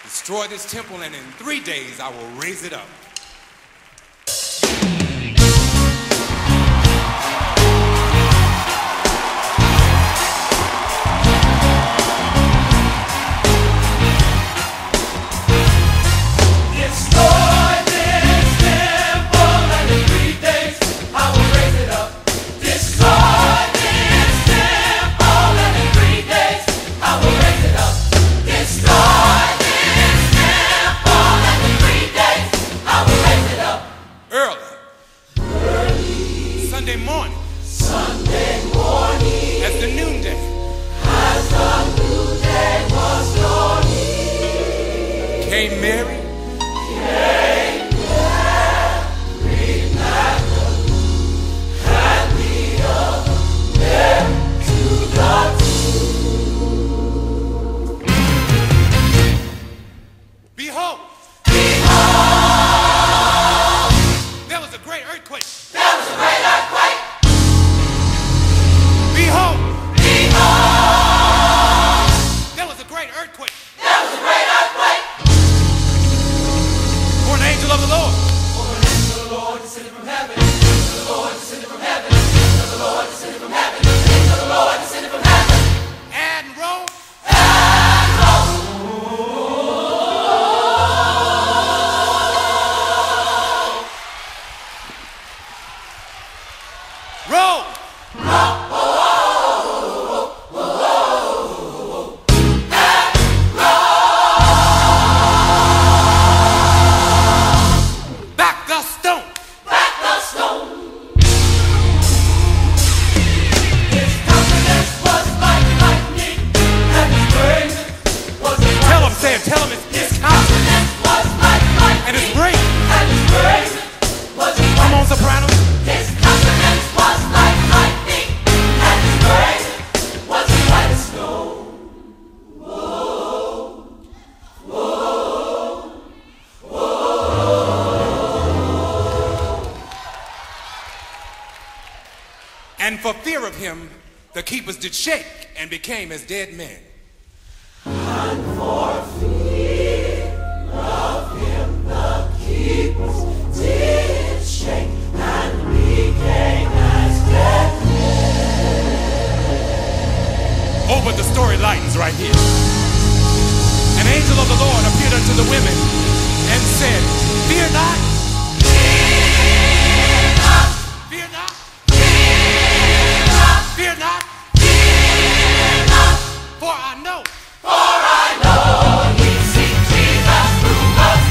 Destroy this temple, and in 3 days I will raise it up. Sunday morning, as the noonday was dawning, came Mary, Magdalene, and the other Mary to the tomb. Behold, there was a great earthquake. Behold, there was a great earthquake. For an angel of the Lord. For an angel of the Lord descended from heaven. Angel of the Lord descended from heaven. Angel of the Lord descended from heaven. Angel of the Lord descended from heaven. And rose. Roll. Back the stone. His countenance was like lightning, and his raiment was as white. Tell him, say it. Tell him it's His countenance was like lightning, and it's great. and his raiment was as Come white. on, sopranos. His countenance was like lightning, and his raiment was as white as snow. And for fear of him, the keepers did shake and became as dead men. And for fear of him, the keepers did shake and became as dead men. Oh, but the story lightens right here. An angel of the Lord appeared unto the women and said, Fear not. Fear not. Fear not. For I know. Ye see Jesus who was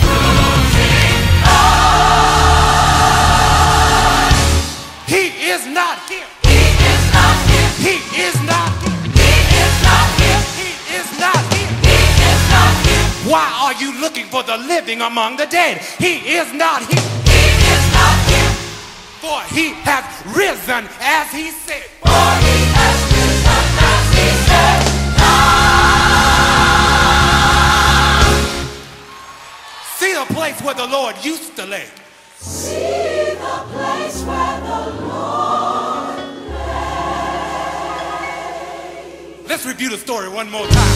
crucified. He is not here. He is not here. He is not here. He is not here. He is not here. He is not here. Why are you looking for the living among the dead? He is not here. He is not here. For he has risen as he said. For he has risen as he said. See the place where the Lord used to lay. See the place where the Lord lay. Let's review the story one more time.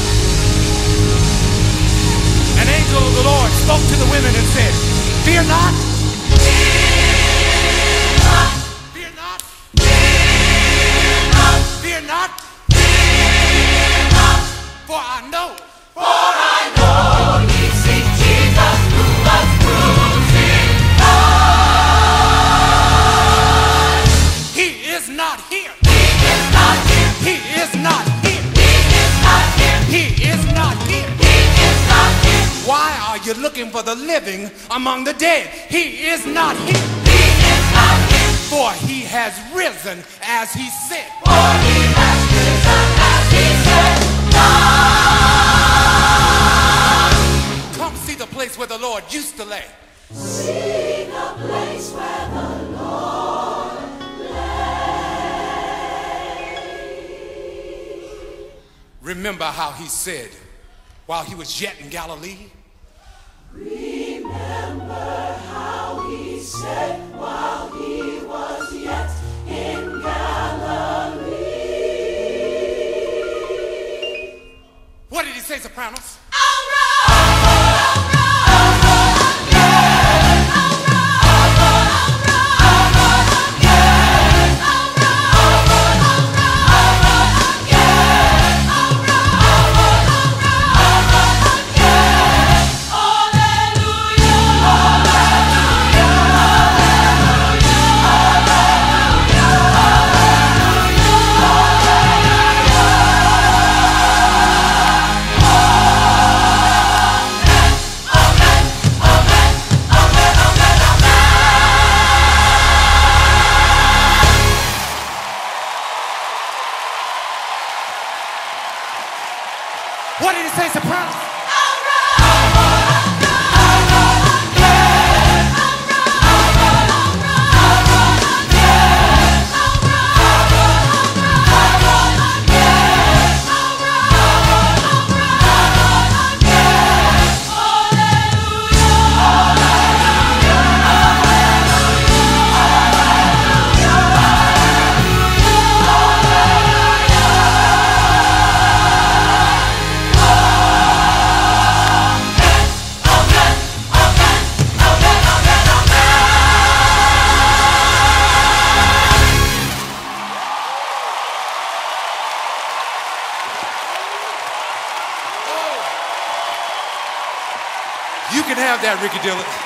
An angel of the Lord spoke to the women and said, Fear not. Fear not. Fear not. For I know. Ye see Jesus who was crucified. He is not here. He is not here. He is not here. He is not here. He is not here. He is not here. Why are you looking for the living among the dead? He is not here. He is not here. For he has risen as he said. For he has risen as he said. Come see the place where the Lord used to lay. See the place where the Lord lay. Remember how he said while he was yet in Galilee? Remember how he said while he was yet in Galilee. What did he say, sopranos? All right! You can have that, Ricky Dillon.